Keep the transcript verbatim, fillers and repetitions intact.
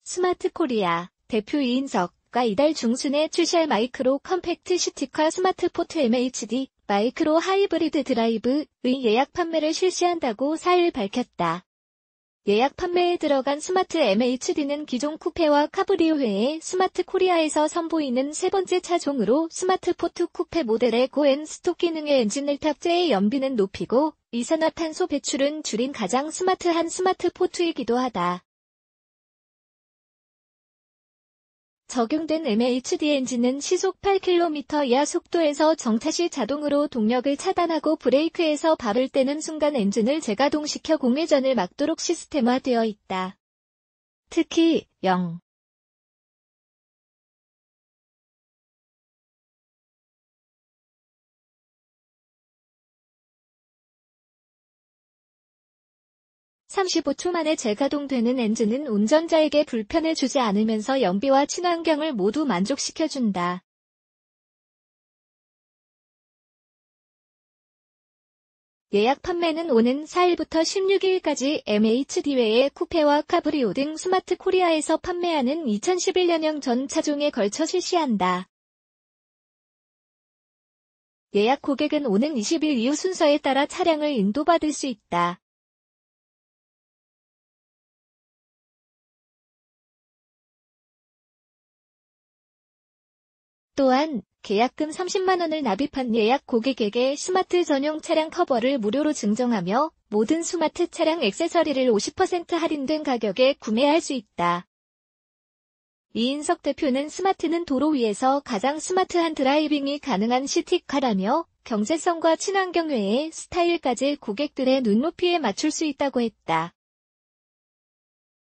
스마트 코리아 대표 이인석과 이달 중순에 출시할 마이크로 컴팩트 시티카 스마트 포트 엠에이치디 마이크로 하이브리드 드라이브의 예약 판매를 실시한다고 사일 밝혔다. 예약 판매에 들어간 스마트 엠에이치디는 기존 쿠페와 카브리오 외에 스마트 코리아에서 선보이는 세 번째 차종으로 스마트 포트 쿠페 모델의 고앤 스톡 기능의 엔진을 탑재해 연비는 높이고 이산화탄소 배출은 줄인 가장 스마트한 스마트 포트이기도 하다. 적용된 엠에이치디 엔진은 시속 팔 킬로미터 이하 속도에서 정차 시 자동으로 동력을 차단하고 브레이크에서 발을 떼는 순간 엔진을 재가동시켜 공회전을 막도록 시스템화되어 있다. 특히 영. 삼십오 초 만에 재가동되는 엔진은 운전자에게 불편을 주지 않으면서 연비와 친환경을 모두 만족시켜준다. 예약 판매는 오는 사일부터 십육일까지 엠에이치디 외에 쿠페와 카브리오 등 스마트 코리아에서 판매하는 이천십일 년형 전 차종에 걸쳐 실시한다. 예약 고객은 오는 이십일 이후 순서에 따라 차량을 인도받을 수 있다. 또한 계약금 삼십만 원을 납입한 예약 고객에게 스마트 전용 차량 커버를 무료로 증정하며 모든 스마트 차량 액세서리를 오십 퍼센트 할인된 가격에 구매할 수 있다. 이인석 대표는 스마트는 도로 위에서 가장 스마트한 드라이빙이 가능한 시티카라며 경제성과 친환경 외에 스타일까지 고객들의 눈높이에 맞출 수 있다고 했다.